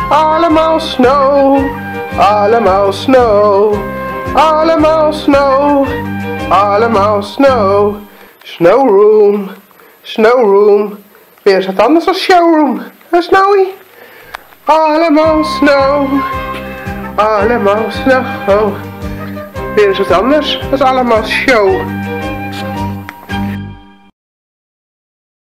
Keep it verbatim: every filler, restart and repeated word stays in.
Allemaal snow, allemaal snow, allemaal snow, allemaal snow. Snowroom, snowroom. Weer eens wat anders dan showroom. Hè, Snowy? Allemaal snow, allemaal snow. Weer eens wat anders. Dat is allemaal show.